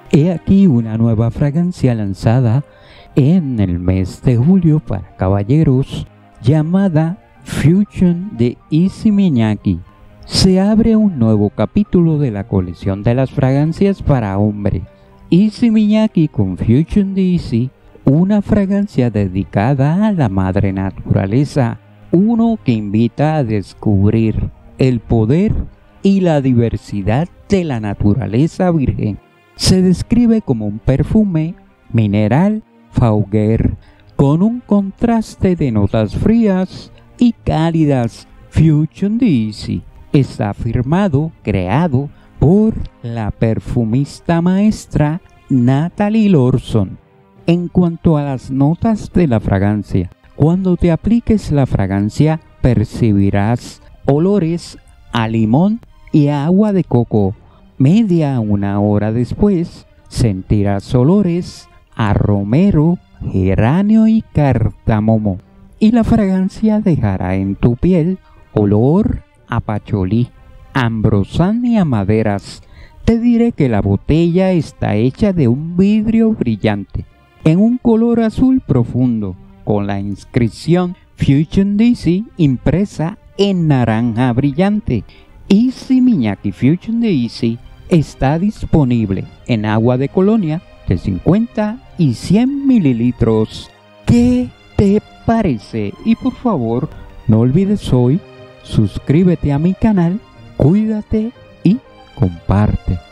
He aquí una nueva fragancia lanzada en el mes de julio para caballeros, llamada Fusion de Issey Miyake. Se abre un nuevo capítulo de la colección de las fragancias para hombre. Issey Miyake con Fusion de Issey, una fragancia dedicada a la madre naturaleza, uno que invita a descubrir el poder y la diversidad de la naturaleza virgen. Se describe como un perfume mineral Fougère con un contraste de notas frías y cálidas. Fusion de Issey está creado por la perfumista maestra Natalie Lorson. En cuanto a las notas de la fragancia, cuando te apliques la fragancia percibirás olores a limón y a agua de coco. Media una hora después sentirás olores a romero, geranio y cardamomo. Y la fragancia dejará en tu piel olor a pacholí, ambrosán y a maderas. Te diré que la botella está hecha de un vidrio brillante, en un color azul profundo, con la inscripción Fusion de Issey impresa en naranja brillante. Issey Miyake Fusion de Issey está disponible en agua de colonia de 50 y 100 mililitros. ¿Qué te parece? Y por favor, no olvides hoy suscríbete a mi canal, cuídate y comparte.